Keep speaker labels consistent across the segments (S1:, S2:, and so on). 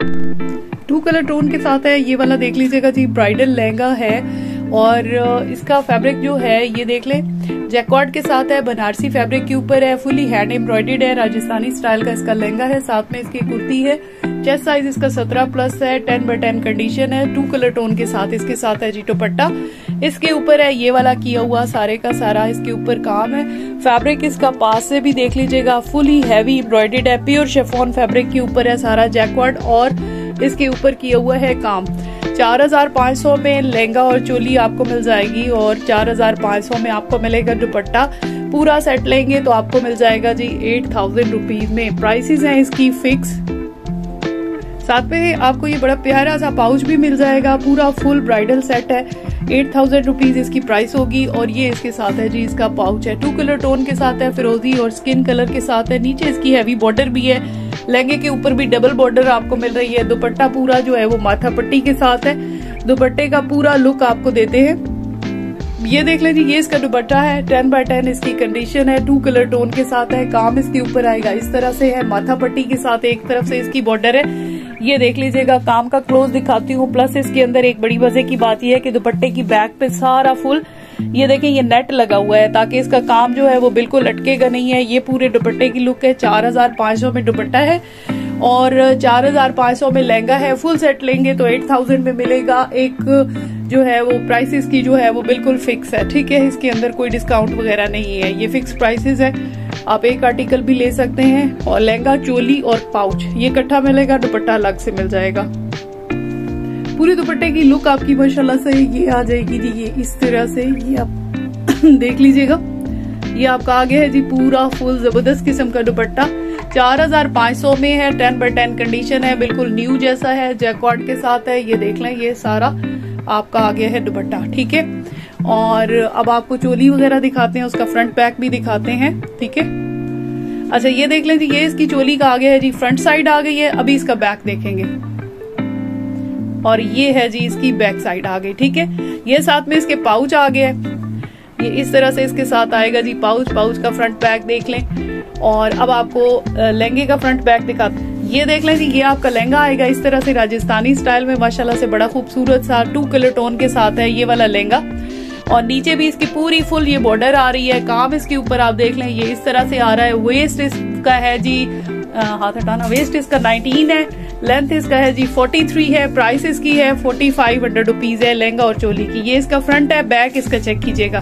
S1: To colour tone के साथ है ये वाला, देख लीजिएगा जी, ब्राइडल लहंगा है। और इसका फैब्रिक जो है ये देख ले, जैकॉर्ड के साथ है, बनारसी फैब्रिक के ऊपर है, फुली हैंड एम्ब्रॉयडर्ड है, राजस्थानी स्टाइल का इसका लहंगा है। साथ में इसकी कुर्ती है, चेस्ट साइज इसका 17+ है, 10x10 कंडीशन है, टू कलर टोन के साथ इसके साथ है जी दुपट्टा। इसके ऊपर है ये वाला किया हुआ सारे का सारा इसके ऊपर काम है। फैब्रिक इसका पास से भी देख लीजिएगा, फुली हैवी एम्ब्रॉयडर्ड है, प्योर शिफॉन फैब्रिक के ऊपर है सारा जैकॉर्ड और इसके ऊपर किया हुआ है काम। 4500 में लहंगा और चोली आपको मिल जाएगी और 4500 में आपको मिलेगा दुपट्टा। पूरा सेट लेंगे तो आपको मिल जाएगा जी 8000 रुपीज में। प्राइसेस हैं इसकी फिक्स। साथ में आपको ये बड़ा प्यारा सा पाउच भी मिल जाएगा, पूरा फुल ब्राइडल सेट है। 8000 रुपीज इसकी प्राइस होगी और ये इसके साथ है जी इसका पाउच है। टू कलर टोन के साथ है, फिरोजी और स्किन कलर के साथ है। नीचे इसकी हैवी बॉर्डर भी है, लहंगे के ऊपर भी डबल बॉर्डर आपको मिल रही है। दुपट्टा पूरा जो है वो माथा पट्टी के साथ है। दुपट्टे का पूरा लुक आपको देते हैं। ये देख लीजिए, ये इसका दुपट्टा है, 10x10 इसकी कंडीशन है, टू कलर टोन के साथ है। काम इसके ऊपर आएगा इस तरह से है, माथा पट्टी के साथ एक तरफ से इसकी बॉर्डर है। ये देख लीजिएगा, काम का क्लोज दिखाती हूँ। प्लस इसके अंदर एक बड़ी मजे की बात यह है कि दुपट्टे की बैक पे सारा फुल ये देखिए ये नेट लगा हुआ है ताकि इसका काम जो है वो बिल्कुल लटकेगा नहीं है। ये पूरे दुपट्टे की लुक है। 4500 में दुपट्टा है और 4500 में लहंगा है। फुल सेट लेंगे तो 8000 में मिलेगा। एक जो है वो प्राइसेस की जो है वो बिल्कुल फिक्स है, ठीक है। इसके अंदर कोई डिस्काउंट वगैरह नहीं है, ये फिक्स प्राइसेस है। आप एक आर्टिकल भी ले सकते हैं और लहंगा, चोली और पाउच ये इकट्ठा मिलेगा, दुपट्टा अलग से मिल जाएगा। पूरे दुपट्टे की लुक आपकी माशाल्लाह से ये आ जाएगी जी, ये इस तरह से ये आप देख लीजिएगा। ये आपका आगे है जी पूरा फुल जबरदस्त किस्म का दुपट्टा। 4500 में है, 10x10 कंडीशन है, बिल्कुल न्यू जैसा है, जैकॉर्ड के साथ है। ये देख लें, ये सारा आपका आगे है दुपट्टा, ठीक है। और अब आपको चोली वगैरह दिखाते हैं, उसका फ्रंट बैक भी दिखाते हैं, ठीक है। अच्छा ये देख लें जी, ये इसकी चोली का आगे है जी, फ्रंट साइड आ गई है। अभी इसका बैक देखेंगे और ये है जी इसकी बैक साइड आ गई, ठीक है। ये साथ में इसके पाउच आ गया है, ये इस तरह से इसके साथ आएगा जी पाउच। पाउच का फ्रंट बैक देख लें और अब आपको लहंगे का फ्रंट बैक दिखाते हैं। ये देख लें जी, ये आपका लहंगा आएगा इस तरह से राजस्थानी स्टाइल में, माशाल्लाह से बड़ा खूबसूरत सा टू कलर टोन के साथ है ये वाला लहंगा। और नीचे भी इसकी पूरी फुल ये बॉर्डर आ रही है। काम इसके ऊपर आप देख लें ये इस तरह से आ रहा है। वेस्ट इसका है जी, हाथ हटाना, वेस्ट इसका 19 है, लेंथ इसका है जी 43 है। प्राइस इसकी है 4500 रुपीज है लहंगा और चोली की। ये इसका फ्रंट है, बैक इसका चेक कीजिएगा।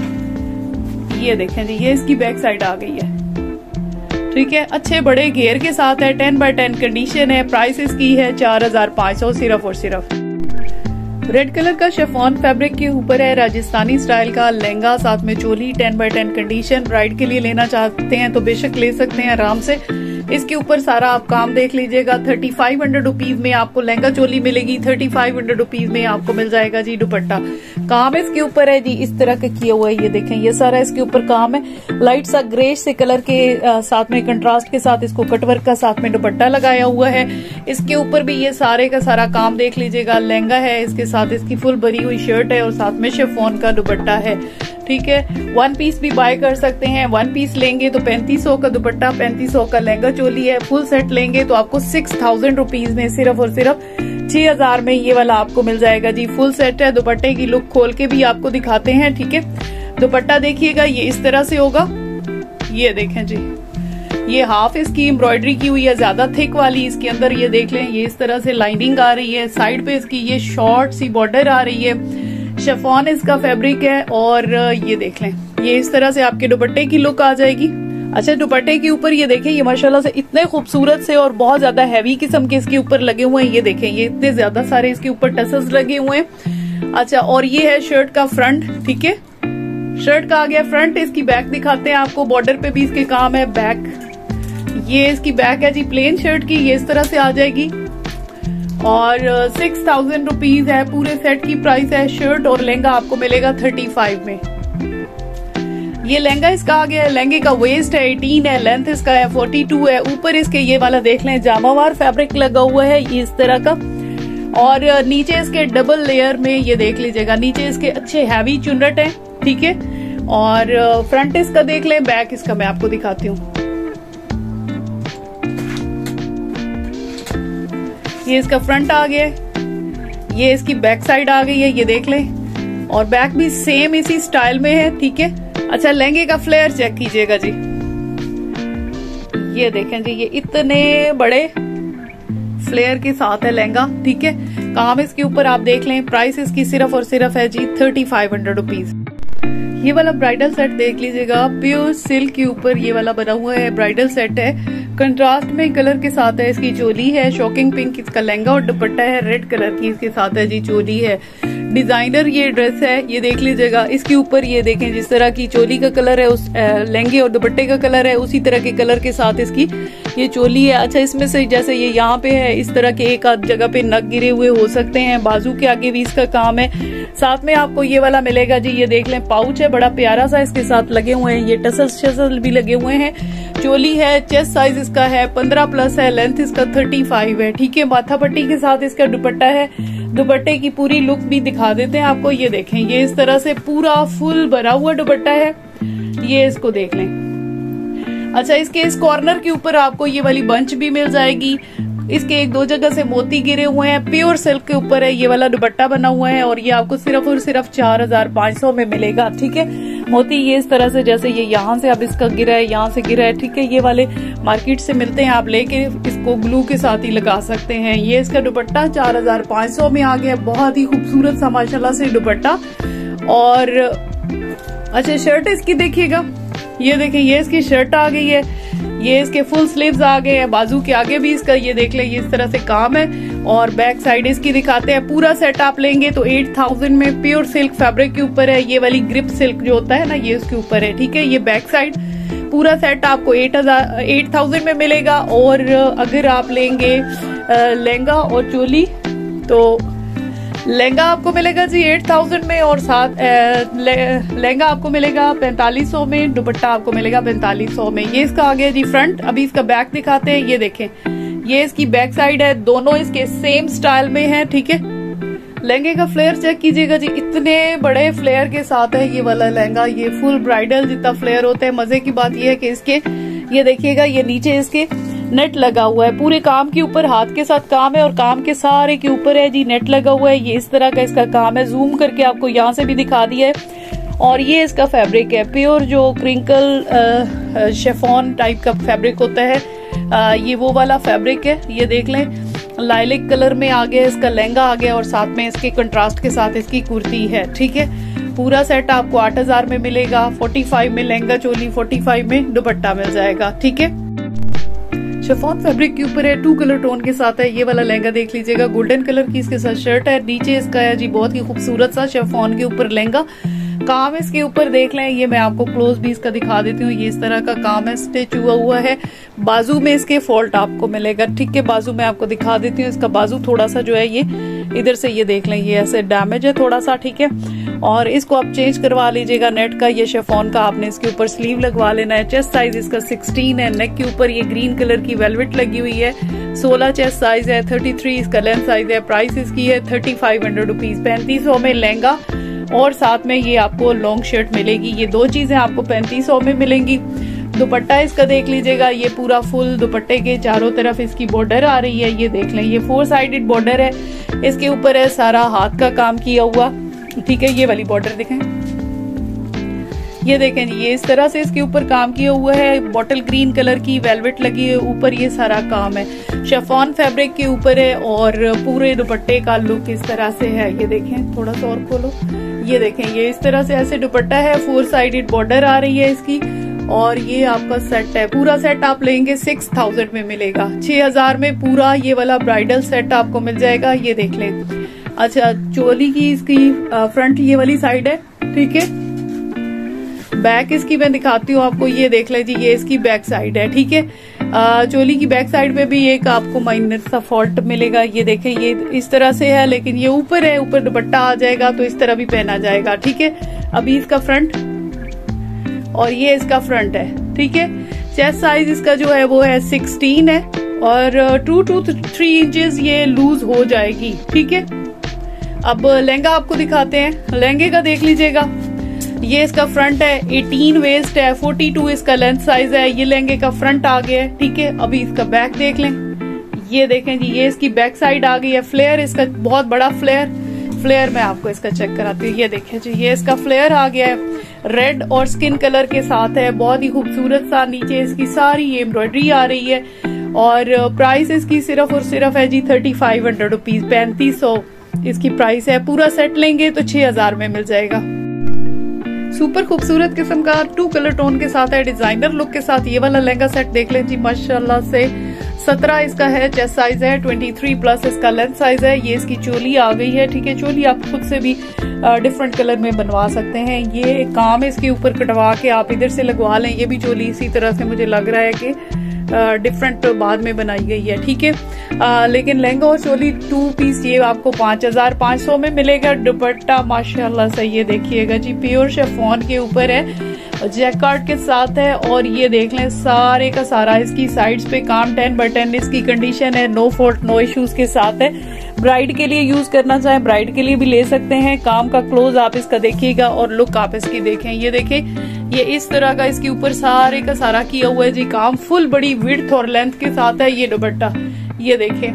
S1: ये देखें जी, ये इसकी बैक साइड आ गई है, ठीक है। अच्छे बड़े घेर के साथ है, 10x10 कंडीशन है। प्राइस इसकी है 4500 सिर्फ और सिर्फ। रेड कलर का शिफॉन फैब्रिक के ऊपर है राजस्थानी स्टाइल का लहंगा, साथ में चोली, 10x10 कंडीशन। ब्राइड के लिए लेना चाहते हैं तो बेशक ले सकते हैं आराम से। इसके ऊपर सारा आप काम देख लीजिएगा। 3500 रुपीज में आपको लहंगा चोली मिलेगी, 3500 रुपीज में आपको मिल जाएगा जी दुपट्टा। काम इसके ऊपर है जी इस तरह का किया हुआ है, ये देखें ये सारा इसके ऊपर काम है। लाइट सा ग्रेश से कलर के साथ में कंट्रास्ट के साथ इसको कटवर्क का साथ में दुपट्टा लगाया हुआ है। इसके ऊपर भी ये सारे का सारा काम देख लीजिएगा। लहंगा है, इसके साथ इसकी फुल भरी हुई शर्ट है और साथ में शिफॉन का दुपट्टा है, ठीक है। वन पीस भी बाय कर सकते हैं। वन पीस लेंगे तो 3500 का दुपट्टा, 3500 का लहंगा चोली है। फुल सेट लेंगे तो आपको 6000 रुपीज में सिर्फ और सिर्फ 6000 में ये वाला आपको मिल जाएगा जी। फुल सेट है। दुपट्टे की लुक खोल के भी आपको दिखाते हैं, ठीक है। दुपट्टा देखिएगा ये इस तरह से होगा। ये देखें जी, ये हाफ इसकी एम्ब्रॉयडरी की हुई है, ज्यादा थिक वाली। इसके अंदर ये देख लें, ये इस तरह से लाइनिंग आ रही है। साइड पे इसकी ये शॉर्ट सी बॉर्डर आ रही है। शिफॉन इसका फैब्रिक है और ये देख लें, ये इस तरह से आपके दुपट्टे की लुक आ जाएगी। अच्छा दुपट्टे के ऊपर ये देखें, ये माशाल्लाह से इतने खूबसूरत से और बहुत ज्यादा हैवी किस्म के इसके ऊपर लगे हुए हैं। ये देखें, ये इतने ज्यादा सारे इसके ऊपर टसल्स लगे हुए हैं। अच्छा, और ये है शर्ट का फ्रंट, ठीक है। शर्ट का आ गया फ्रंट। इसकी बैक दिखाते हैं आपको। बॉर्डर पे भी इसके काम है। बैक, ये इसकी बैक है जी प्लेन शर्ट की, ये इस तरह से आ जाएगी और 6000 रुपीज है। पूरे सेट की प्राइस है। शर्ट और लहंगा आपको मिलेगा 35 में। ये लहंगा इसका आ गया है। लहंगे का वेस्ट है 18 है, लेंथ इसका है 42 है। ऊपर इसके ये वाला देख लें, जामावार फैब्रिक लगा हुआ है ये इस तरह का। और नीचे इसके डबल लेयर में ये देख लीजिएगा, नीचे इसके अच्छे हैवी चुनट है, ठीक है। और फ्रंट इसका देख लें, बैक इसका मैं आपको दिखाती हूँ। ये इसका फ्रंट आ गया है, ये इसकी बैक साइड आ गई है, ये देख लें। और बैक भी सेम इसी स्टाइल में है, ठीक है। अच्छा, लहंगे का फ्लेयर चेक कीजिएगा जी, ये देखें जी, ये इतने बड़े फ्लेयर के साथ है लहंगा, ठीक है। काम इसके ऊपर आप देख लें। प्राइस इसकी सिर्फ और सिर्फ है जी 3500 रुपीज। ये वाला ब्राइडल सेट देख लीजिएगा, प्योर सिल्क के ऊपर ये वाला बना हुआ है, ब्राइडल सेट है। कंट्रास्ट में कलर के साथ है, इसकी चोली है, शॉकिंग पिंक इसका लहंगा और दुपट्टा है, रेड कलर की इसके साथ है जी चोली है। डिजाइनर ये ड्रेस है, ये देख लीजिएगा। इसके ऊपर ये देखें, जिस तरह की चोली का कलर है, उस लहंगे और दुपट्टे का कलर है, उसी तरह के कलर के साथ इसकी ये चोली है। अच्छा, इसमें से जैसे ये यहाँ पे है, इस तरह के एक आध जगह पे नग गिरे हुए हो सकते हैं। बाजू के आगे भी इसका काम है। साथ में आपको ये वाला मिलेगा जी, ये देख लें, पाउच है बड़ा प्यारा सा इसके साथ लगे हुए हैं, ये टसल भी लगे हुए हैं। चोली है, चेस्ट साइज इसका है 15+ है, लेंथ इसका 35 है, ठीक है। माथा पट्टी के साथ इसका दुपट्टा है। दुपट्टे की पूरी लुक भी दिखा देते हैं आपको, ये देखें, ये इस तरह से पूरा फुल भरा हुआ दुपट्टा है, ये इसको देख लें। अच्छा, इसके इस कॉर्नर के ऊपर आपको ये वाली बंच भी मिल जाएगी। इसके एक दो जगह से मोती गिरे हुए हैं, प्योर सिल्क के ऊपर है, ये वाला दुपट्टा बना हुआ है और ये आपको सिर्फ और सिर्फ 4500 में मिलेगा, ठीक है। मोती ये इस तरह से, जैसे ये यहाँ से अब इसका गिरा है, यहाँ से गिरा है, ठीक है। ये वाले मार्केट से मिलते हैं, आप लेके इसको ग्लू के साथ ही लगा सकते हैं। ये इसका दुपट्टा 4500 में आ गया, बहुत ही खूबसूरत सा माशाल्लाह से दुपट्टा। और अच्छा, शर्ट इसकी देखिएगा, ये देखें, ये इसकी शर्ट आ गई है, ये इसके फुल स्लीव्स आ गए हैं। बाजू के आगे भी इसका ये देख ले, ये इस तरह से काम है। और बैक साइड इसकी दिखाते हैं। पूरा सेट आप लेंगे तो 8000 में, प्योर सिल्क फैब्रिक के ऊपर है। ये वाली ग्रिप सिल्क जो होता है ना, ये उसके ऊपर है, ठीक है। ये बैक साइड पूरा सेट आपको 8000 में मिलेगा। और अगर आप लेंगे लहंगा और चोली, तो लहंगा आपको मिलेगा जी 8000 में, और साथ लहंगा आपको मिलेगा 4500 में, दुपट्टा आपको मिलेगा 4500 में। ये इसका आ गया जी फ्रंट। अभी इसका बैक दिखाते हैं, ये देखें, ये इसकी बैक साइड है, दोनों इसके सेम स्टाइल में है, ठीक है। लहंगे का फ्लेयर चेक कीजिएगा जी, इतने बड़े फ्लेयर के साथ है ये वाला लहंगा। ये फुल ब्राइडल जितना फ्लेयर होता है। मजे की बात ये है कि इसके ये देखिएगा, ये नीचे इसके नेट लगा हुआ है, पूरे काम के ऊपर हाथ के साथ काम है और काम के सारे के ऊपर है जी नेट लगा हुआ है। ये इस तरह का इसका काम है, जूम करके आपको यहाँ से भी दिखा दिया है। और ये इसका फैब्रिक है, प्योर जो क्रिंकल शेफॉन टाइप का फैब्रिक होता है, ये वो वाला फैब्रिक है। ये देख लें, लाइलिक कलर में आ गया इसका लहंगा आ गया, और साथ में इसके कंट्रास्ट के साथ इसकी कुर्ती है, ठीक है। पूरा सेट आपको 8000 में मिलेगा। 45 में लहंगा चोली, 45 में दुपट्टा मिल जाएगा, ठीक है। शिफॉन फैब्रिक के ऊपर है, 2 कलर टोन के साथ है। ये वाला लहंगा देख लीजिएगा, गोल्डन कलर की इसके साथ शर्ट है, नीचे इसका है जी बहुत ही खूबसूरत सा शिफॉन के ऊपर लहंगा। काम इसके ऊपर देख लें, ये मैं आपको क्लोज भी इसका दिखा देती हूँ। ये इस तरह का काम है, स्टिच हुआ है। बाजू में इसके फॉल्ट आपको मिलेगा, ठीक है। बाजू में आपको दिखा देती हूँ, इसका बाजू थोड़ा सा जो है ये इधर से ये देख लें, ये ऐसे डैमेज है थोड़ा सा, ठीक है। और इसको आप चेंज करवा लीजिएगा नेट का। ये शिफॉन का आपने इसके ऊपर स्लीव लगवा लेना है। चेस्ट साइज इसका 16 है। नेक के ऊपर ये ग्रीन कलर की वेलवेट लगी हुई है। 16 चेस्ट साइज है, 33 इसका लेंथ साइज है। प्राइस इसकी है 3500 रुपीज। 3500 में लहंगा और साथ में ये आपको लॉन्ग शर्ट मिलेगी। ये दो चीजें आपको 3500 में मिलेंगी। दुपट्टा इसका देख लीजिएगा, ये पूरा फुल दुपट्टे के चारों तरफ इसकी बॉर्डर आ रही है। ये देख लें, ये 4 साइडेड बॉर्डर है। इसके ऊपर है सारा हाथ का काम किया हुआ, ठीक है। ये वाली बॉर्डर देखें, ये देखें जी, ये इस तरह से इसके ऊपर काम किया हुआ है। बॉटल ग्रीन कलर की वेलवेट लगी है ऊपर, ये सारा काम है। शिफॉन फैब्रिक के ऊपर है और पूरे दुपट्टे का लुक इस तरह से है। ये देखें, थोड़ा सा और खोलो, ये देखें, ये इस तरह से ऐसे दुपट्टा है। 4 साइडेड बॉर्डर आ रही है इसकी। और ये आपका सेट है, पूरा सेट आप लेंगे 6000 में मिलेगा। 6000 में पूरा ये वाला ब्राइडल सेट आपको मिल जाएगा। ये देख लें। अच्छा, चोली की इसकी फ्रंट ये वाली साइड है, ठीक है। बैक इसकी मैं दिखाती हूँ आपको, ये देख लें जी, ये इसकी बैक साइड है, ठीक है। चोली की बैक साइड में भी एक आपको माइनर सा फॉल्ट मिलेगा। ये देखें, ये इस तरह से है, लेकिन ये ऊपर है, ऊपर दुपट्टा आ जाएगा तो इस तरह भी पहना जाएगा, ठीक है। अभी इसका फ्रंट और ये इसका फ्रंट है, ठीक है। चेस्ट साइज इसका जो है वो है 16 है और 2 to 3 इंचेस ये लूज हो जाएगी, ठीक है। अब लहंगा आपको दिखाते हैं। लहंगे का देख लीजिएगा, ये इसका फ्रंट है, 18 वेस्ट है, 42 इसका लेंथ साइज है। ये लहंगे का फ्रंट आ गया है, ठीक है। अभी इसका बैक देख लें, ये देखें जी, ये इसकी बैक साइड आ गई है। फ्लेयर इसका बहुत बड़ा फ्लेयर मैं आपको इसका चेक कराती हूँ। ये देखें जी, ये इसका फ्लेयर आ गया है, रेड और स्किन कलर के साथ है, बहुत ही खूबसूरत सा। नीचे इसकी सारी ये एम्ब्रॉयडरी आ रही है और प्राइस इसकी सिर्फ और सिर्फ है जी 3500 रुपीज, 3500 इसकी प्राइस है। पूरा सेट लेंगे तो 6000 में मिल जाएगा। सुपर खूबसूरत किस्म का 2 कलर टोन के साथ है, डिजाइनर लुक के साथ ये वाला लहंगा सेट देख लें जी, माशाल्लाह से। 17 इसका है चेस्ट साइज है, 23 प्लस इसका लेंथ साइज है। ये इसकी चोली आ गई है, ठीक है। चोली आप खुद से भी डिफरेंट कलर में बनवा सकते हैं। ये काम इसके ऊपर कटवा के आप इधर से लगवा लें। ये भी चोली इसी तरह से मुझे लग रहा है कि डिफरेंट बाद में बनाई गई है, ठीक है। लेकिन लहंगा और चोली 2 पीस ये आपको 5500 में मिलेगा। दुपट्टा माशाल्लाह से ये देखिएगा जी, प्योर शिफॉन के ऊपर है, जैकार्ड के साथ है। और ये देख लें सारे का सारा इसकी साइड्स पे काम 10/10 इसकी कंडीशन है, नो फॉल्ट नो इश्यूज के साथ है। ब्राइड के लिए यूज करना चाहे ब्राइड के लिए भी ले सकते हैं। काम का क्लोज आप इसका देखिएगा और लुक आप इसकी देखें। ये देखें, ये इस तरह का इसके ऊपर सारे का सारा किया हुआ है जी काम, फुल बड़ी विड्थ और लेंथ के साथ है ये दुपट्टा। ये देखें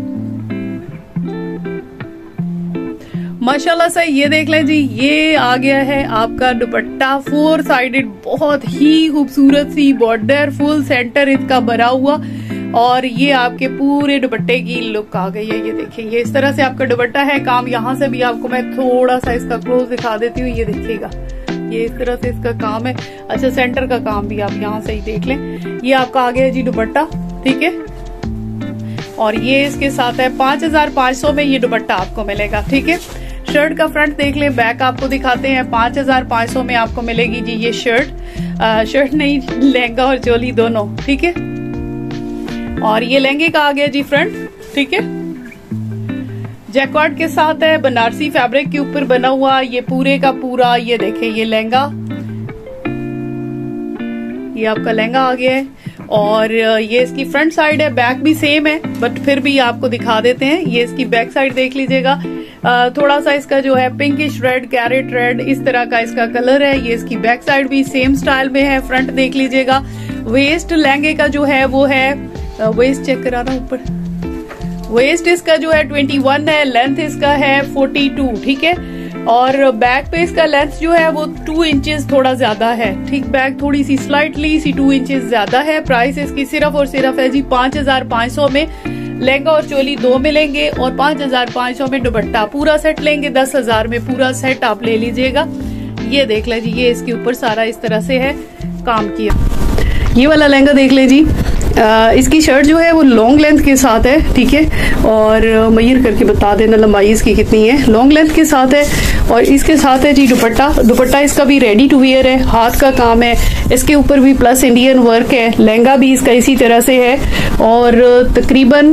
S1: माशाल्लाह से, ये देख लें जी, ये आ गया है आपका दुपट्टा 4 साइडेड, बहुत ही खूबसूरत सी बॉर्डर, फुल सेंटर इसका भरा हुआ और ये आपके पूरे दुपट्टे की लुक आ गई है। ये देखिए, ये इस तरह से आपका दुपट्टा है। काम यहाँ से भी आपको मैं थोड़ा सा इसका क्लोज दिखा देती हूँ। ये देखिएगा, ये इस तरह से इसका काम है। अच्छा, सेंटर का काम भी आप यहाँ से ही देख लें। ये आपका आ गया है जी दुपट्टा, ठीक है। और ये इसके साथ है 5500 में ये दुपट्टा आपको मिलेगा, ठीक है। शर्ट का फ्रंट देख लें, बैक आपको दिखाते हैं। 5500 में आपको मिलेगी जी ये शर्ट नहीं, लहंगा और चोली दोनों, ठीक है। और ये लहंगे का आ गया जी फ्रंट, ठीक है। जैकॉर्ड के साथ है, बनारसी फैब्रिक के ऊपर बना हुआ ये पूरे का पूरा। ये देखें, ये लहंगा, ये आपका लहंगा आ गया है। और ये इसकी फ्रंट साइड है, बैक भी सेम है बट फिर भी आपको दिखा देते हैं। ये इसकी बैक साइड देख लीजिएगा, थोड़ा सा इसका जो है पिंकिश रेड, कैरेट रेड, इस तरह का इसका कलर है। ये इसकी बैक साइड भी सेम स्टाइल में है। फ्रंट देख लीजिएगा। वेस्ट लहंगे का जो है वो है, वेस्ट चेक कराना ऊपर, वेस्ट इसका जो है 21 है, लेंथ इसका है 42, ठीक है। और बैक पे इसका लेंथ जो है वो 2 इंचेस थोड़ा ज्यादा है, ठीक। बैक थोड़ी सी स्लाइटली सी 2 इंचेस ज्यादा है। प्राइस इसकी सिर्फ और सिर्फ है जी 5500 में। लहंगा और चोली 2 मिलेंगे और 5500 में दुपट्टा। पूरा सेट लेंगे 10,000 में, पूरा सेट आप ले लीजिएगा। ये देख लीजिए, ये इसके ऊपर सारा इस तरह से है काम किया। ये वाला लहंगा देख लीजिए, इसकी शर्ट जो है वो लॉन्ग लेंथ के साथ है, ठीक है। और मय्यर करके बता देना लंबाई इसकी कितनी है। लॉन्ग लेंथ के साथ है और इसके साथ है जी दुपट्टा। दुपट्टा इसका भी रेडी टू वियर है, हाथ का काम है। इसके ऊपर भी प्लस इंडियन वर्क है। लहंगा भी इसका इसी तरह से है और तकरीबन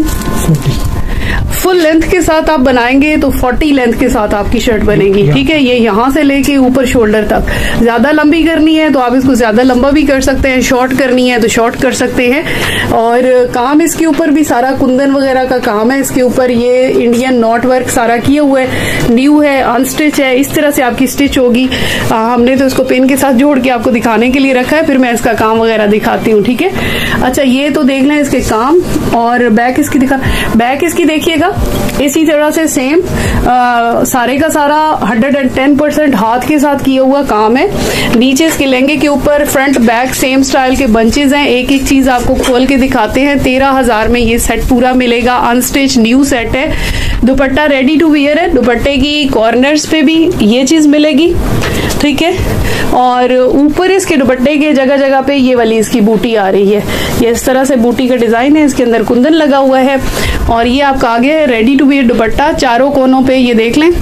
S1: फुल लेंथ के साथ आप बनाएंगे तो 40 लेंथ के साथ आपकी शर्ट बनेगी, ठीक है। ये यहाँ से लेके ऊपर शोल्डर तक। ज्यादा लंबी करनी है तो आप इसको ज्यादा लंबा भी कर सकते हैं, शॉर्ट करनी है तो शॉर्ट कर सकते हैं। और काम इसके ऊपर भी सारा कुंदन वगैरह का काम है। इसके ऊपर ये इंडियन नॉट वर्क सारा किया हुआ है, न्यू है, अनस्टिच है। इस तरह से आपकी स्टिच होगी। हमने तो इसको पेन के साथ जोड़ के आपको दिखाने के लिए रखा है, फिर मैं इसका काम वगैरह दिखाती हूँ, ठीक है। अच्छा, ये तो देख लें इसके काम। और बैक इसकी बैक इसकी देखिएगा, इसी तरह से सेम सारे का सारा 110% हाथ के साथ किया हुआ काम है। नीचे इसके लहंगे के ऊपर फ्रंट बैक सेम स्टाइल के बंचेज हैं। एक एक चीज आपको खोल के दिखाते हैं। 13,000 में ये सेट पूरा मिलेगा। अनस्टिच न्यू सेट है। दुपट्टा रेडी टू वियर है। दुपट्टे की कॉर्नर्स पे भी ये चीज मिलेगी, ठीक है। और ऊपर इसके दुपट्टे के जगह जगह पे ये वाली इसकी बूटी आ रही है। ये इस तरह से बूटी का डिजाइन है, इसके अंदर कुंदन लगा हुआ है। और ये आपका आगे है रेडी टू वियर दुपट्टा। चारों कोनों पे ये देख लें,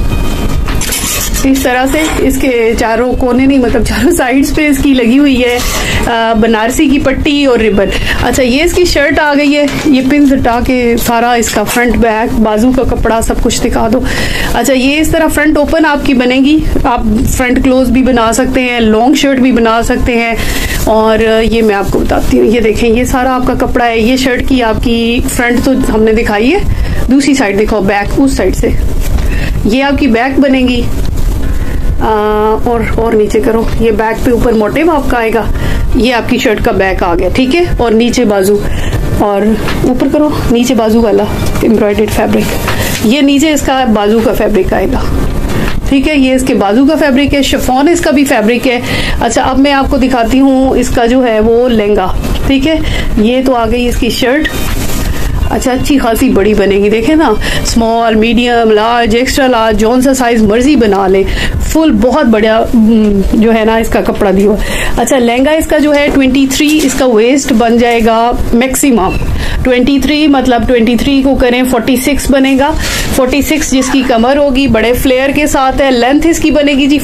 S1: इस तरह से इसके चारों कोने नहीं, मतलब चारों साइड्स पे इसकी लगी हुई है बनारसी की पट्टी और रिबन। अच्छा, ये इसकी शर्ट आ गई है। ये पिन हटा के सारा इसका फ्रंट बैक बाजू का कपड़ा सब कुछ दिखा दो। अच्छा, ये इस तरह फ्रंट ओपन आपकी बनेगी। आप फ्रंट क्लोज भी बना सकते हैं, लॉन्ग शर्ट भी बना सकते हैं। और ये मैं आपको बताती हूँ, ये देखें, ये सारा आपका कपड़ा है। ये शर्ट की आपकी फ्रंट तो हमने दिखाई है, दूसरी साइड दिखाओ, बैक उस साइड से। ये आपकी बैक बनेगी। और नीचे करो, ये बैक पे ऊपर मोटिव आपका आएगा। ये आपकी शर्ट का बैक आ गया, ठीक है। और नीचे बाजू और ऊपर करो, नीचे बाजू वाला एम्ब्रॉयडर्ड फैब्रिक, ये नीचे इसका बाजू का फैब्रिक आएगा, ठीक है। ये इसके बाजू का फैब्रिक है, शिफॉन इसका भी फैब्रिक है। अच्छा, अब मैं आपको दिखाती हूँ इसका जो है वो लहंगा, ठीक है। ये तो आ गई इसकी शर्ट। अच्छा, अच्छी खासी बड़ी बनेगी, देखें ना, small, medium, large, extra large, जौन सा साइज मर्जी बना ले, फुल बहुत बढ़िया जो है ना इसका कपड़ा दिया। अच्छा, लहंगा इसका जो है 23, इसका वेस्ट बन जाएगा मैक्सिमम 23, मतलब 23 को करें 46 बनेगा, 46 जिसकी कमर होगी बड़े फ्लेयर के साथ है। लेंथ इसकी बनेगी जी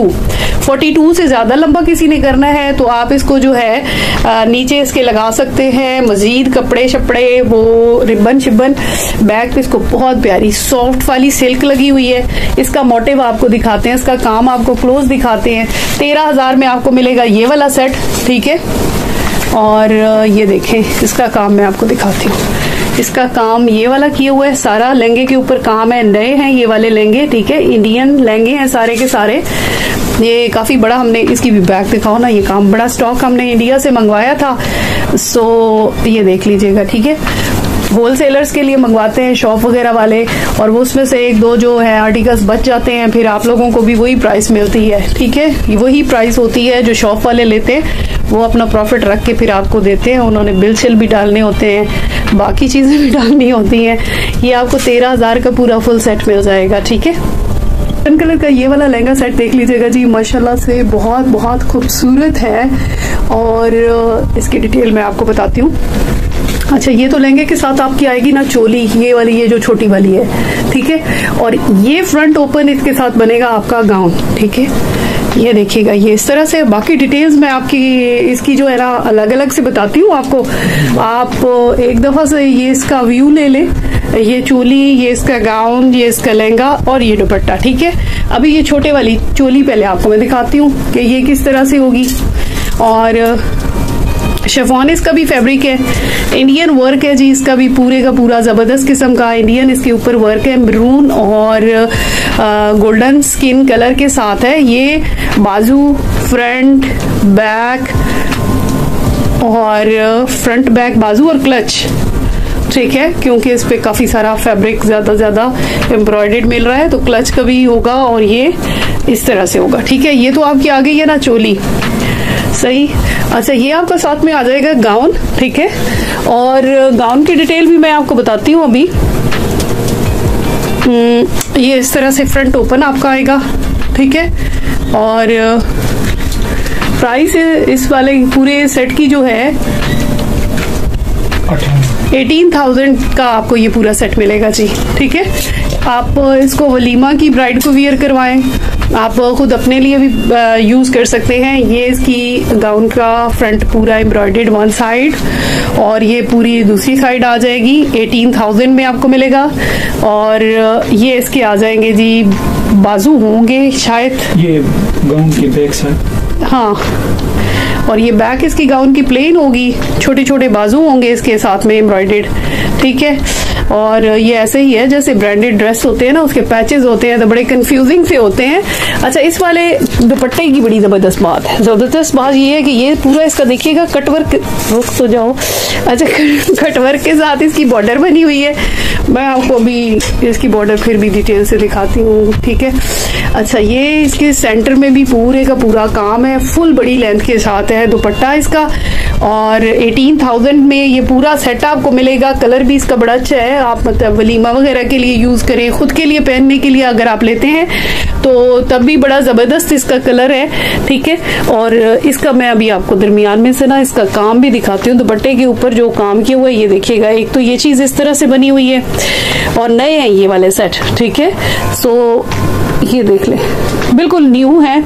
S1: 42 से ज्यादा लंबा किसी ने करना है तो आप इसको जो है नीचे इसके लगा सकते हैं मजीद कपड़े शपड़े, वो रिबन शिबन। बैक पे इसको बहुत प्यारी सॉफ्ट वाली सिल्क लगी हुई है। इसका मोटिव आपको दिखाते हैं, इसका काम आपको क्लोज दिखाते हैं। 13,000 में आपको मिलेगा ये वाला सेट, ठीक है। और ये देखें इसका काम मैं आपको दिखाती हूँ। इसका काम ये वाला किया हुआ है, सारा लहंगे के ऊपर काम है, नए हैं ये वाले लहंगे, ठीक है। इंडियन लहंगे हैं सारे के सारे। ये काफी बड़ा, हमने इसकी भी बैक दिखाओ ना, ये काम बड़ा स्टॉक हमने इंडिया से मंगवाया था, सो ये देख लीजिएगा, ठीक है। होलसेलर्स के लिए मंगवाते हैं शॉप वगैरह वाले, और वो उसमें से एक दो जो है आर्टिकल्स बच जाते हैं, फिर आप लोगों को भी वही प्राइस मिलती है, ठीक है। वही प्राइस होती है जो शॉप वाले लेते हैं, वो अपना प्रॉफिट रख के फिर आपको देते हैं। उन्होंने बिल शिल भी डालने होते हैं, बाकी चीजें भी डालनी होती हैं। ये आपको 13,000 का पूरा फुल सेट मिल जाएगा, ठीक है। गोल्डन कलर का ये वाला लहंगा सेट देख लीजिएगा जी, माशाल्लाह से बहुत बहुत खूबसूरत है। और इसकी डिटेल मैं आपको बताती हूँ। अच्छा, ये तो लहंगे के साथ आपकी आएगी ना चोली, ये वाली, ये जो छोटी वाली है, ठीक है। और ये फ्रंट ओपन इसके साथ बनेगा आपका गाउन, ठीक है। ये देखिएगा ये इस तरह से। बाकी डिटेल्स मैं आपकी इसकी जो है ना अलग अलग से बताती हूँ आपको। आप एक दफा से ये इसका व्यू ले लें, ये चोली, ये इसका गाउन, ये इसका लहंगा और ये दुपट्टा, ठीक है। अभी ये छोटे वाली चोली पहले आपको मैं दिखाती हूँ कि ये किस तरह से होगी। और शिफॉन इसका भी फैब्रिक है, इंडियन वर्क है जी, इसका भी पूरे का पूरा जबरदस्त किस्म का इंडियन इसके ऊपर वर्क है, मरून और गोल्डन स्किन कलर के साथ है। ये बाजू, फ्रंट, बैक और फ्रंट बैक बाजू और क्लच, ठीक है, क्योंकि इस पे काफी सारा फैब्रिक ज्यादा एम्ब्रॉयडर्ड मिल रहा है, तो क्लच का भी होगा और ये इस तरह से होगा, ठीक है। ये तो आपकी आ गई है ना चोली, सही। अच्छा, ये आपका साथ में आ जाएगा गाउन, ठीक है। और गाउन की डिटेल भी मैं आपको बताती हूँ अभी। ये इस तरह से फ्रंट ओपन आपका आएगा, ठीक है। और प्राइस इस वाले पूरे सेट की जो है 18,000 का आपको ये पूरा सेट मिलेगा जी, ठीक है। आप इसको वलीमा की ब्राइड को वियर करवाएं, आप खुद अपने लिए भी यूज कर सकते हैं। ये इसकी गाउन का फ्रंट पूरा एम्ब्रॉयडर्ड वन साइड और ये पूरी दूसरी साइड आ जाएगी, 18,000 में आपको मिलेगा। और ये इसके आ जाएंगे जी, बाजू होंगे शायद, ये गाउन की बैक साइड, हाँ। और ये बैक इसकी गाउन की प्लेन होगी, छोटे छोटे बाजू होंगे इसके साथ में एम्ब्रॉयडर्ड, ठीक है। और ये ऐसे ही है जैसे ब्रांडेड ड्रेस होते हैं ना, उसके पैचेस होते हैं तो बड़े कंफ्यूजिंग से होते हैं। अच्छा, इस वाले दुपट्टे की बड़ी जबरदस्त बात है, जबरदस्त बात ये है कि ये पूरा इसका देखिएगा कटवर्क, रुक तो जाओ। अच्छा, कटवर्क के साथ इसकी बॉर्डर बनी हुई है। मैं आपको अभी इसकी बॉर्डर फिर भी डिटेल से दिखाती हूँ, ठीक है। अच्छा, ये इसके सेंटर में भी पूरे का पूरा काम है, फुल बड़ी लेंथ के साथ है दुपट्टा इसका। और 18,000 में ये पूरा सेट आपको मिलेगा। कलर भी इसका बड़ा अच्छा है, आप मतलब वलीमा वगैरह के लिए यूज करें, खुद के लिए पहनने के लिए अगर आप लेते हैं तो तब भी बड़ा जबरदस्त इसका कलर है, ठीक है। और इसका मैं अभी आपको दरमियान में से ना इसका काम भी दिखाती हूँ। दुपट्टे के ऊपर जो काम किया हुआ है ये देखिएगा, एक तो ये चीज इस तरह से बनी हुई है और नए हैं ये वाले सेट, ठीक है। सो ये देख ले, बिल्कुल न्यू है,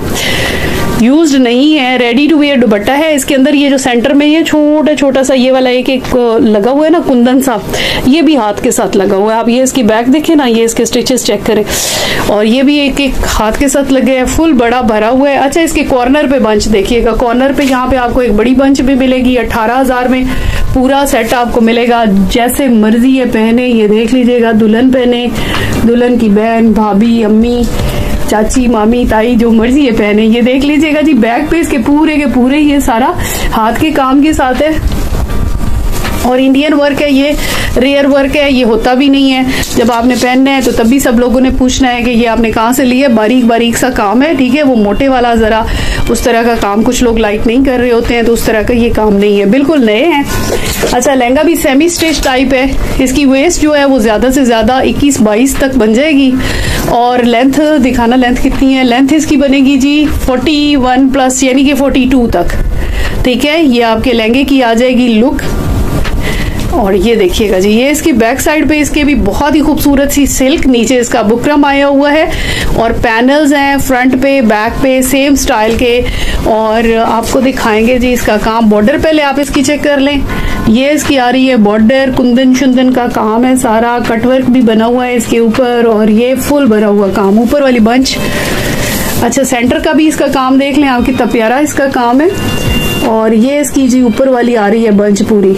S1: यूज्ड नहीं है, रेडी टू वेयर दुपट्टा है। इसके अंदर ये जो सेंटर में ये छोटा छोटा सा ये वाला एक लगा हुआ है ना कुंदन सा, ये भी हाथ के साथ लगा हुआ है। आप ये इसकी बैक देखें ना, ये इसके स्टिचेस चेक करें, और ये भी एक एक हाथ के साथ लगे हैं, फुल बड़ा भरा हुआ है। अच्छा, इसके कॉर्नर पे बंच देखिएगा, कॉर्नर पे यहाँ पे आपको एक बड़ी बंच भी मिलेगी। 18,000 में पूरा सेट आपको मिलेगा, जैसे मर्जी है पहने, ये देख लीजिएगा, दुल्हन पहने, दुल्हन की बहन, भाभी, अम्मी, चाची, मामी, ताई, जो मर्जी है पहने। ये देख लीजिएगा जी, बैक पे इसके पूरे के पूरे ये सारा हाथ के काम के साथ है। और इंडियन वर्क है, ये रेयर वर्क है, ये होता भी नहीं है। जब आपने पहनना है तो तब भी सब लोगों ने पूछना है कि ये आपने कहाँ से लिया। बारीक बारीक सा काम है, ठीक है, वो मोटे वाला जरा उस तरह का काम कुछ लोग लाइक नहीं कर रहे होते हैं, तो उस तरह का ये काम नहीं है, बिल्कुल नए हैं। अच्छा, लहंगा भी सेमी स्टिच टाइप है। इसकी वेस्ट जो है वो ज्यादा से ज्यादा 21-22 तक बन जाएगी। और लेंथ दिखाना, लेंथ कितनी है? लेंथ इसकी बनेगी जी 41+ यानी कि 42 तक, ठीक है। ये आपके लहंगे की आ जाएगी लुक। और ये देखिएगा जी, ये इसकी बैक साइड पे इसके भी बहुत ही खूबसूरत सी सिल्क, नीचे इसका बुकरम आया हुआ है और पैनल्स हैं फ्रंट पे बैक पे सेम स्टाइल के। और आपको दिखाएंगे जी इसका काम। बॉर्डर पहले आप इसकी चेक कर लें, ये इसकी आ रही है बॉर्डर, कुंदन शुंदन का काम है सारा, कटवर्क भी बना हुआ है इसके ऊपर और ये फुल भरा हुआ काम, ऊपर वाली बंच। अच्छा, सेंटर का भी इसका काम देख लें आप, कितना प्यारा इसका काम है। और ये इसकी जी ऊपर वाली आ रही है बंच पूरी,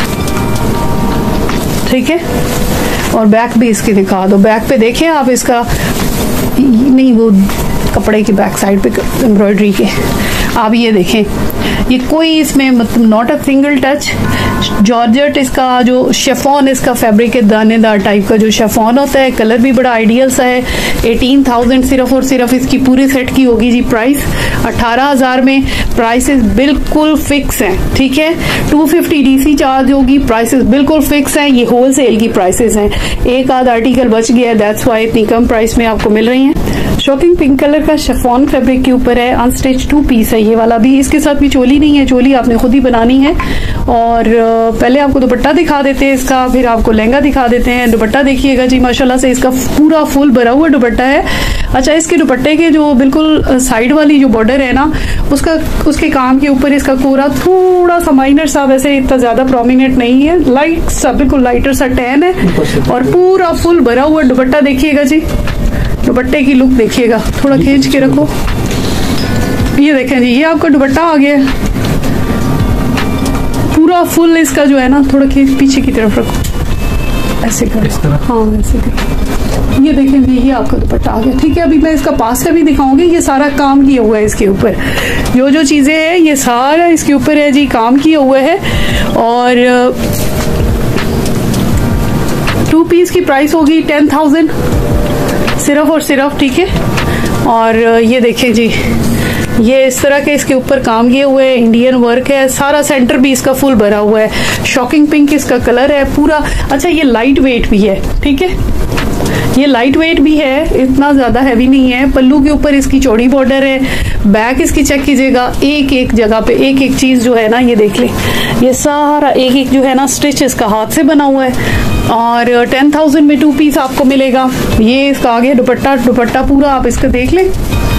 S1: ठीक है। और बैक भी इसकी दिखा दो, बैक पे देखें आप इसका, नहीं वो कपड़े की बैक साइड पे एम्ब्रॉयडरी के, आप ये देखें, ये कोई इसमें मतलब not a single touch. Georgette इसका जो शेफॉन इसका फैब्रिक है, दानेदार टाइप का जो शेफॉन होता है, कलर भी बड़ा आइडियल सा है। 18,000 सिर्फ और सिर्फ इसकी पूरे सेट की होगी जी प्राइस। 18,000 में प्राइसेस बिल्कुल फिक्स हैं, ठीक है। 250 DC चार्ज होगी, प्राइसेस बिल्कुल फिक्स हैं। ये होलसेल की प्राइसेस हैं, एक आध आर्टिकल बच गया, दैट्स व्हाई इतनी कम प्राइस में आपको मिल रही हैं। शॉकिंग पिंक कलर का शेफॉन फैब्रिक के ऊपर है, अनस्टिच 2 पीस है ये वाला भी। इसके साथ भी चोली नहीं है, चोली आपने खुद ही बनानी है। और पहले आपको दुपट्टा दिखा देते हैं इसका, फिर आपको लहंगा दिखा देते हैं। दुपट्टा देखिएगा जी, माशाल्लाह से इसका पूरा फुल भरा हुआ दुपट्टा है। अच्छा, इसके दुपट्टे के जो बिल्कुल साइड वाली जो बॉर्डर है ना, उसके काम के ऊपर इसका कोरा थोड़ा सा माइनर सा, वैसे इतना ज्यादा प्रोमिनेंट नहीं है, लाइट सा, बिल्कुल लाइटर सा टैन है। और पूरा फुल भरा हुआ दुपट्टा देखिएगा जी, दुपट्टे की लुक देखिएगा, थोड़ा खींच के रखो, ये देखें जी, ये आपका दुपट्टा आ गया पूरा फुल। इसका जो है ना, थोड़ा खींच पीछे की तरफ रखो, ऐसे करो, हाँ ऐसे करो, ये देखें जी, ये आपका दुपट्टा आ गया, ठीक है। अभी मैं इसका पास का भी दिखाऊंगी, ये सारा काम किया हुआ है इसके ऊपर, जो जो चीजें हैं ये सारा इसके ऊपर है जी, काम किया हुआ है। और 2 पीस की प्राइस होगी 10,000 सिर्फ और सिर्फ, ठीक है। और ये देखें जी, ये इस तरह के इसके ऊपर काम किए हुए, इंडियन वर्क है सारा, सेंटर भी इसका फुल भरा हुआ है। शॉकिंग पिंक इसका कलर है पूरा। अच्छा, ये लाइट वेट भी है, ठीक है, ये लाइट वेट भी है, इतना ज्यादा हैवी नहीं है। पल्लू के ऊपर इसकी चौड़ी बॉर्डर है, बैक इसकी चेक कीजिएगा, एक एक जगह पे एक एक चीज जो है ना, ये देख लें, ये सारा एक एक जो है ना स्टिच इसका हाथ से बना हुआ है। और 10,000 में 2 पीस आपको मिलेगा। ये इसका आगे दुपट्टा, दुपट्टा पूरा आप इसका देख लें,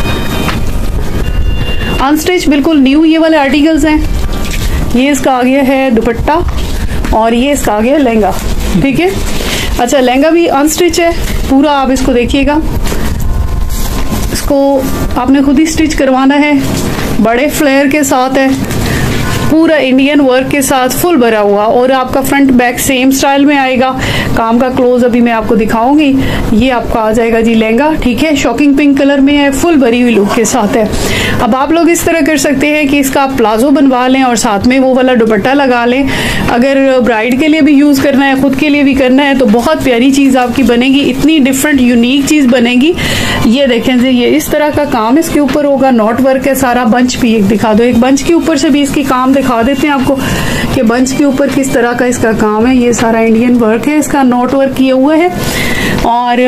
S1: अनस्टिच बिल्कुल न्यू ये वाले आर्टिकल्स हैं। ये इसका आगे है दुपट्टा और ये इसका आगे है लहंगा, ठीक है। अच्छा, लहंगा भी अनस्टिच है पूरा, आप इसको देखिएगा, इसको आपने खुद ही स्टिच करवाना है, बड़े फ्लेयर के साथ है, पूरा इंडियन वर्क के साथ फुल भरा हुआ। और आपका फ्रंट बैक सेम स्टाइल में आएगा। काम का क्लोज अभी मैं आपको दिखाऊंगी। ये आपका आ जाएगा जी लहंगा, ठीक है, शॉकिंग पिंक कलर में है, फुल भरी हुई लुक के साथ है। अब आप लोग इस तरह कर सकते हैं कि इसका आप प्लाजो बनवा लें और साथ में वो वाला दुपट्टा लगा लें। अगर ब्राइड के लिए भी यूज करना है, खुद के लिए भी करना है, तो बहुत प्यारी चीज आपकी बनेगी, इतनी डिफरेंट यूनिक चीज बनेगी। ये देखें जी, ये इस तरह का काम इसके ऊपर होगा, नॉट वर्क है सारा। बंच भी एक दिखा दो, एक बंच के ऊपर से भी इसकी काम दिखा देते हैं आपको कि बंच के ऊपर किस तरह का इसका काम है। ये सारा इंडियन वर्क है, इसका नॉट वर्क किया हुआ है। और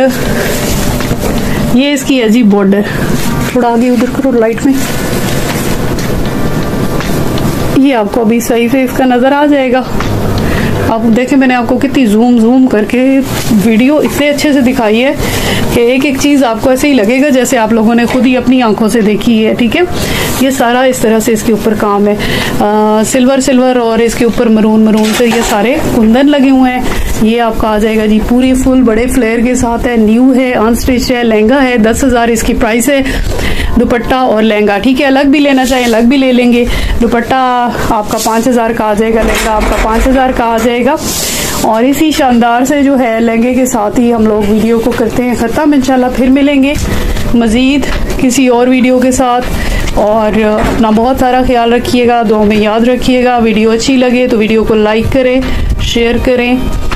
S1: ये इसकी है जी बॉर्डर, थोड़ा आगे उधर करो लाइट में, ये आपको अभी सही से इसका नजर आ जाएगा। आप देखें, मैंने आपको कितनी जूम करके वीडियो इतने अच्छे से दिखाई है कि एक एक चीज आपको ऐसे ही लगेगा जैसे आप लोगों ने खुद ही अपनी आंखों से देखी है, ठीक है। ये सारा इस तरह से इसके ऊपर काम है, सिल्वर और इसके ऊपर मरून से ये सारे कुंदन लगे हुए हैं। ये आपका आ जाएगा जी पूरी फुल बड़े फ्लेयर के साथ है, न्यू है, अनस्टिच है, लहंगा है, 10,000 इसकी प्राइस है। दुपट्टा और लहंगा, ठीक है, अलग भी लेना चाहे अलग भी ले लेंगे। दुपट्टा आपका 5,000 का आ जाएगा, लहंगा आपका 5,000 का आ जाएगा। और इसी शानदार से जो है लहंगे के साथ ही हम लोग वीडियो को करते हैं खत्म। इंशाल्लाह फिर मिलेंगे मजीद किसी और वीडियो के साथ। और अपना बहुत सारा ख्याल रखिएगा, दुआ में याद रखिएगा। वीडियो अच्छी लगे तो वीडियो को लाइक करें, शेयर करें